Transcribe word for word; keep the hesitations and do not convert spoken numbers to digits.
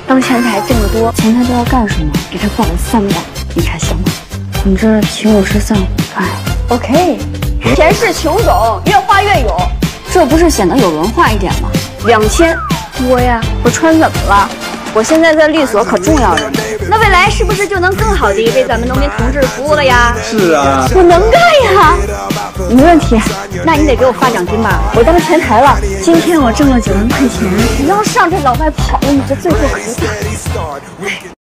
当前台挣得多，前台都要干什么？给他报了三百，你看行吗？你这请我吃散伙饭 ，OK。钱是穷总，越花越有，这不是显得有文化一点吗？两千多呀，我穿怎么了？我现在在律所可重要着呢，那未来是不是就能更好的为咱们农民同志服务了呀？ 是啊， 我能干呀，没问题。那你得给我发奖金吧，我当前台了。今天我挣了九万块钱，你要上这老外跑了，你这罪过可就大了。